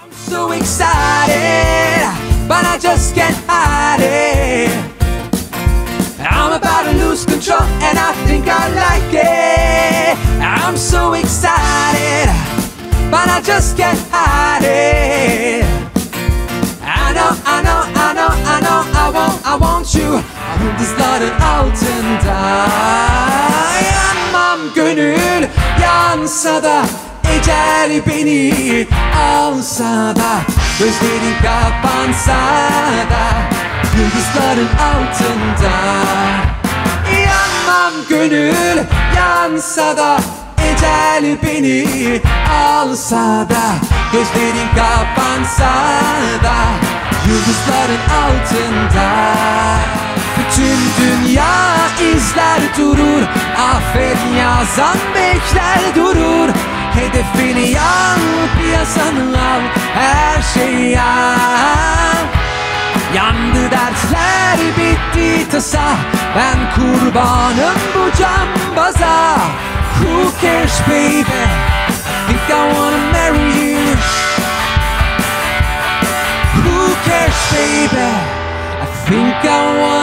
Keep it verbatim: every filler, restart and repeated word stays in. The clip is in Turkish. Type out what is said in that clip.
I'm so excited, but I just can't hide it. I'm about to lose control and I think I like it. I'm so excited, but I just can't hide it. I know, I know, I know, I know, I want, I want you. Yıldızların altında yanmam gönül yansa da, ecel beni alsa da, gözlerin kapansa da, yıldızların altında yanmam gönül yansa da, ecel beni alsa da, gözlerin kapansa da, yıldızların altında. Bütün dünya izler durur, aferin yazan bekler durur. Hedefini yan, piyasanı al, her şeyi yan. Yandı dertler, bitti tasa, ben kurbanım bu cambaza. Who cares baby, I think I wanna marry you. Who cares baby, I think I wanna